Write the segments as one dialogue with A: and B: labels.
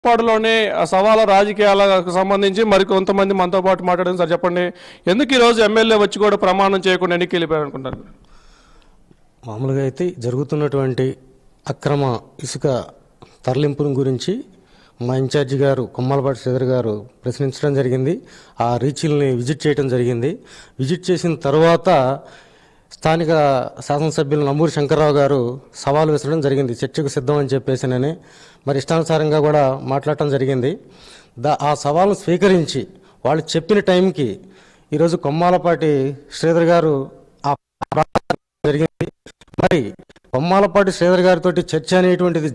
A: పాడులోనే సవాల రాజకీయాలకు సంబంధించి మరి కొంతమంది మనతో పాటు మాట్లాడారు. సార్ చెప్పండి, ఎందుకు ఈరోజు ఎమ్మెల్యే వచ్చి కూడా ప్రమాణం చేయకుండా ఎన్నికలు వెళ్ళిపోయారు అనుకుంటారు?
B: మామూలుగా అయితే జరుగుతున్నటువంటి అక్రమ ఇసుక తరలింపుని గురించి మా ఇన్ఛార్జి గారు కొమ్మలపాటి శ్రీధర్ గారు ప్రశ్నించడం జరిగింది. ఆ రీచ్ల్ని విజిట్ చేయడం జరిగింది. విజిట్ చేసిన తర్వాత స్థానిక శాసనసభ్యులు నంబూరి శంకర్రావు గారు సవాలు విసరడం జరిగింది. చర్చకు సిద్ధం అని చెప్పేసినని మరి ఇష్టానుసారంగా కూడా మాట్లాడటం జరిగింది. ఆ సవాలును స్వీకరించి వాళ్ళు చెప్పిన టైంకి ఈరోజు కొమ్మాలపాటి శ్రీధర్ గారు ఆ జరిగింది. మరి కొమ్మాలపాటి శ్రీధర్ గారితో చర్చ అనేటువంటిది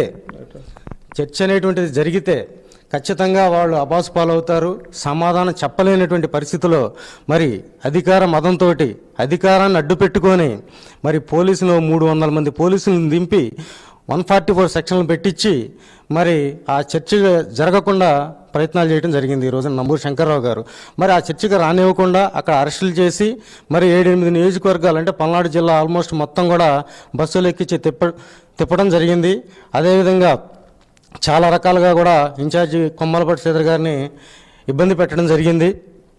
B: జరిగితే ఖచ్చితంగా వాళ్ళు అబాసు పాలవుతారు. సమాధానం చెప్పలేనటువంటి పరిస్థితిలో మరి అధికార మదంతో అధికారాన్ని అడ్డుపెట్టుకొని మరి పోలీసులు 300 మంది పోలీసులను దింపి 144 సెక్షన్లు పెట్టించి మరి ఆ చర్చ జరగకుండా ప్రయత్నాలు చేయడం జరిగింది. ఈరోజు నంబూరి శంకర్రావు గారు మరి ఆ చర్చకు రానివ్వకుండా అక్కడ అరెస్టులు చేసి మరి 7-8 నియోజకవర్గాలు అంటే పల్నాడు జిల్లా ఆల్మోస్ట్ మొత్తం కూడా బస్సులు ఎక్కించి తిప్పడం జరిగింది. అదేవిధంగా చాలా రకాలుగా కూడా ఇన్ఛార్జి కొమ్మలపాటి శ్రీధర్ గారిని ఇబ్బంది పెట్టడం జరిగింది.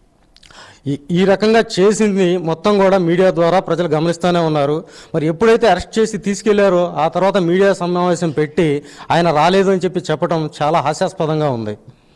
B: ఈ రకంగా చేసింది మొత్తం కూడా మీడియా ద్వారా ప్రజలు గమనిస్తూనే ఉన్నారు. మరి ఎప్పుడైతే అరెస్ట్ చేసి తీసుకెళ్లారో ఆ తర్వాత మీడియా సమావేశం పెట్టి ఆయన రాలేదు అని చెప్పడం చాలా హాస్యాస్పదంగా ఉంది.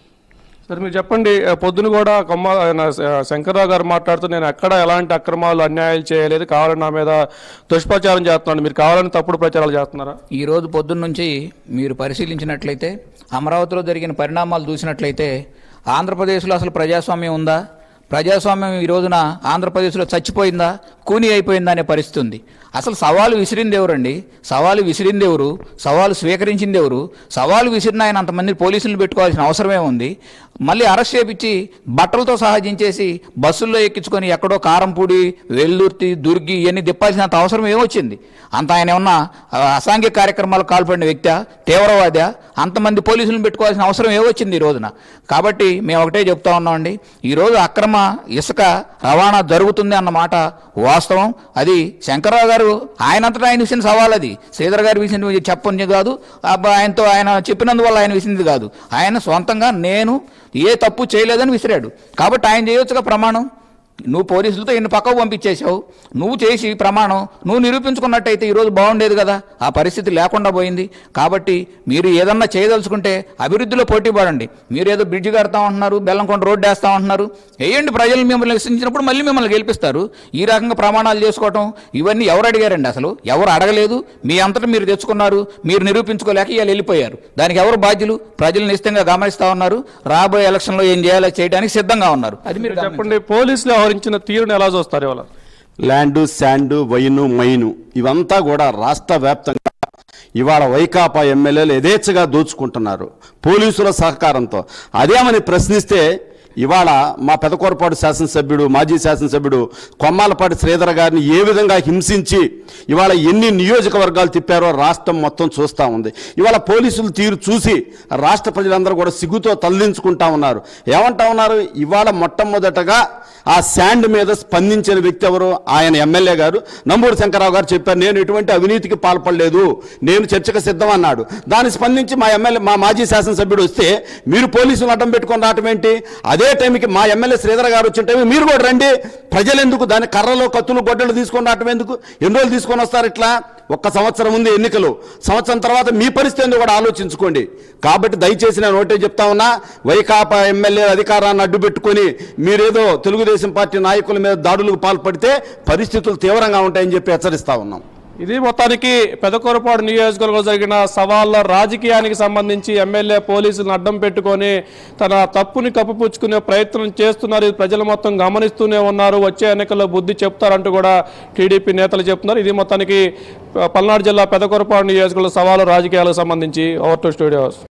A: సార్ మీరు చెప్పండి, పొద్దున కూడా శంకర్రావు గారు మాట్లాడుతూ నేను ఎక్కడ ఎలాంటి అక్రమాలు అన్యాయాలు చేయలేదు, కావాలని నా మీద దుష్ప్రచారం చేస్తున్నాను, మీరు కావాలని తప్పుడు ప్రచారాలు చేస్తున్నారా?
C: ఈ రోజు పొద్దున్న నుంచి మీరు పరిశీలించినట్లయితే అమరావతిలో జరిగిన పరిణామాలు చూసినట్లయితే ఆంధ్రప్రదేశ్లో అసలు ప్రజాస్వామ్యం ఉందా? ప్రజాస్వామ్యం ఈ రోజున ఆంధ్రప్రదేశ్లో చచ్చిపోయిందా, కూని అయిపోయిందా అనే పరిస్థితి ఉంది. అసలు సవాలు విసిరింది ఎవరండి? సవాలు విసిరింది ఎవరు? సవాలు స్వీకరించింది ఎవరు? సవాలు విసిరిన ఆయన అంతమంది పోలీసులను పెట్టుకోవాల్సిన అవసరమే ఉంది. మళ్ళీ అరెస్ట్ చేపించి బట్టలతో సహాజించేసి బస్సుల్లో ఎక్కించుకొని ఎక్కడో కారంపూడి, వెల్లుర్తి, దుర్గి ఇవన్నీ తిప్పాల్సినంత అవసరం ఏమొచ్చింది? అంత ఆయన ఏమన్నా అసాంఘిక కార్యక్రమాలకు పాల్పడిన వ్యక్తి, తీవ్రవాదా? అంతమంది పోలీసులను పెట్టుకోవాల్సిన అవసరం ఏమొచ్చింది ఈ రోజున? కాబట్టి మేము ఒకటే చెప్తా ఉన్నామండి, ఈరోజు అక్రమ ఇసుక రవాణా జరుగుతుంది అన్నమాట వాస్తవం. అది శంకర్రావు గారు ఆయనంతటా ఆయన విసిన సవాల్, అది శ్రీధర్ గారు విసిన చెప్పని కాదు, ఆయనతో ఆయన చెప్పినందువల్ల ఆయన విసింది కాదు. ఆయన సొంతంగా నేను ఏ తప్పు చేయలేదని విసిరాడు. కాబట్టి ఆయన చేయొచ్చుగా ప్రమాణం. నువ్వు పోలీసులతో ఎన్ని పక్కకు పంపించేశావు, నువ్వు చేసి ప్రమాణం నువ్వు నిరూపించుకున్నట్టయితే ఈరోజు బాగుండేది కదా. ఆ పరిస్థితి లేకుండా పోయింది. కాబట్టి మీరు ఏదన్నా చేయదలుచుకుంటే అభివృద్ధిలో పోటీ పడండి. మీరు ఏదో బ్రిడ్జ్ కడతామంటున్నారు, బెల్లంకొండ రోడ్డు వేస్తామంటున్నారు, వేయండి. ప్రజలు మిమ్మల్ని విశ్వసించినప్పుడు మళ్ళీ మిమ్మల్ని గెలిపిస్తారు. ఈ రకంగా ప్రమాణాలు చేసుకోవటం ఇవన్నీ ఎవరు అడిగారండి? అసలు ఎవరు అడగలేదు. మీ అంతటా మీరు తెచ్చుకున్నారు, మీరు నిరూపించుకోలేక ఇవాళ వెళ్ళిపోయారు. దానికి ఎవరు బాధ్యులు? ప్రజలు నిశ్చితంగా గమనిస్తూ ఉన్నారు. రాబోయే ఎలక్షన్లో ఏం చేయాలో చేయడానికి సిద్ధంగా ఉన్నారు. అది మీరు
A: చెప్పండి, పోలీసులు వ్యవహరించిన తీరును ఎలా చూస్తారు? ఇవాళ
D: ల్యాండు, శాండు, వైను, మైను ఇవంతా కూడా రాష్ట్ర వ్యాప్తంగా ఇవాళ వైకాపా ఎమ్మెల్యేలు యథేచ్ఛగా దోచుకుంటున్నారు పోలీసుల సహకారంతో. అదేమని ప్రశ్నిస్తే ఇవాళ మా పెదకూరపాడు శాసనసభ్యుడు, మాజీ శాసనసభ్యుడు కొమ్మాలపాటి శ్రీధర్ గారిని ఏ విధంగా హింసించి ఇవాళ ఎన్ని నియోజకవర్గాలు తిప్పారో రాష్ట్రం మొత్తం చూస్తూ ఉంది. ఇవాళ పోలీసులు తీరు చూసి రాష్ట్ర ప్రజలందరూ కూడా సిగ్గుతో తలదించుకుంటా ఉన్నారు. ఏమంటా ఉన్నారు? ఇవాళ మొట్టమొదటగా ఆ శాండ్ మీద స్పందించిన వ్యక్తి ఎవరు? ఆయన ఎమ్మెల్యే గారు నంబూరి శంకర్రావు గారు చెప్పారు, నేను ఎటువంటి అవినీతికి పాల్పడలేదు, నేను చర్చకు సిద్ధం అన్నాడు. దాన్ని స్పందించి మా మాజీ శాసనసభ్యుడు వస్తే మీరు పోలీసులు అడ్డం పెట్టుకొని రావటం ఏంటి? అదే టైంకి మా ఎమ్మెల్యే శ్రీధర్ గారు వచ్చిన టైం మీరు కూడా రండి. ప్రజలు ఎందుకు దాని కర్రలు, కత్తులు, గొడ్డలు తీసుకొని రావటం ఎందుకు? ఎన్ని రోజులు తీసుకొని వస్తారు ఇట్లా? 1 సంవత్సరం ఉంది ఎన్నికలు, సంవత్సరం తర్వాత మీ పరిస్థితి కూడా ఆలోచించుకోండి. కాబట్టి దయచేసి నేను ఒకటే చెప్తా ఉన్నా, వైకాపా ఎమ్మెల్యే అధికారాన్ని అడ్డుపెట్టుకొని మీరేదో తెలుగుదేశం పార్టీ నాయకుల మీద దాడులకు పాల్పడితే పరిస్థితులు తీవ్రంగా ఉంటాయని చెప్పి హెచ్చరిస్తా ఉన్నాం.
A: ఇది మొత్తానికి పెదకూరపాడు నియోజకవర్గంలో జరిగిన సవాళ్ళ రాజకీయానికి సంబంధించి ఎమ్మెల్యే పోలీసులను అడ్డం పెట్టుకొని తన తప్పుని కప్పిపుచ్చుకునే ప్రయత్నం చేస్తున్నారు. ఇది ప్రజలు మొత్తం గమనిస్తూనే ఉన్నారు. వచ్చే ఎన్నికల్లో బుద్ధి చెప్తారంటూ కూడా టీడీపీ నేతలు చెప్తున్నారు. ఇది మొత్తానికి పల్నాడు జిల్లా పెదకూరపాడు నియోజకవర్గంలో సవాళ్ళ రాజకీయాలకు సంబంధించి ఓవర్ టు స్టూడియోస్.